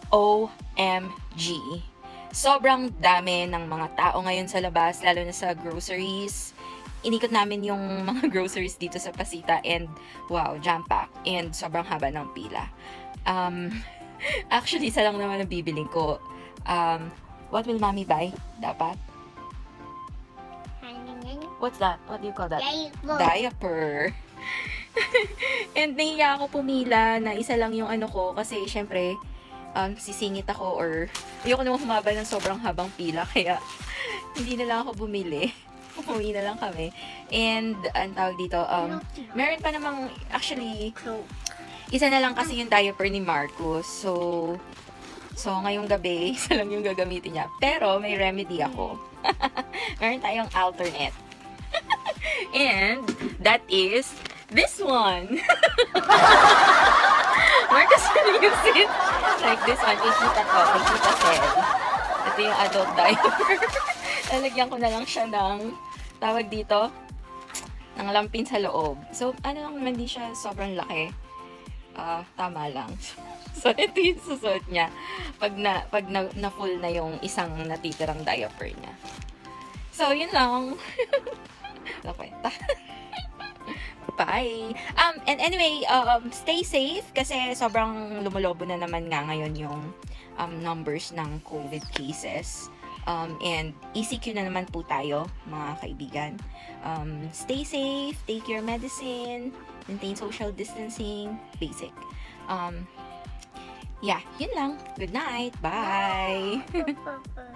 OMG. Sobrang dami ng mga tao ngayon sa labas, lalo na sa groceries. Inikot namin yung mga groceries dito sa Pasita and wow, jam-packed and sobrang haba ng pila. Actually, isa lang naman ang bibiling ko. What will mommy buy? Dapat? What's that? What do you call that? Diaper. And nahiya ako pumila na isa lang yung ano ko kasi syempre sisingit ako or ayoko naman humaba ng sobrang habang pila kaya hindi na lang ako bumili. Umuwi na lang kami. And ang tawag dito, meron pa namang actually isa na lang kasi yung diaper ni Marcus. So ngayong gabi, isa lang yung gagamitin niya. Pero may remedy ako. Meron tayong alternate. And that is this one. Marcus will use it like this one. Ikita ko, ikita said. Ito yung adult diaper. Lalagyan ko na lang siya ng tawag dito ng lampin sa loob. So, ano lang naman, di siya sobrang laki. Tama lang. So, ito yung susuot niya pag na full na yung isang natitirang diaper niya. So, yun lang. Nakwenta. Bye! And anyway, stay safe kasi sobrang lumulobo na naman nga ngayon yung numbers ng COVID cases. And ECQ na naman po tayo, mga kaibigan. Stay safe, take your medicine, maintain social distancing, basic. Yeah, yun lang. Good night. Bye!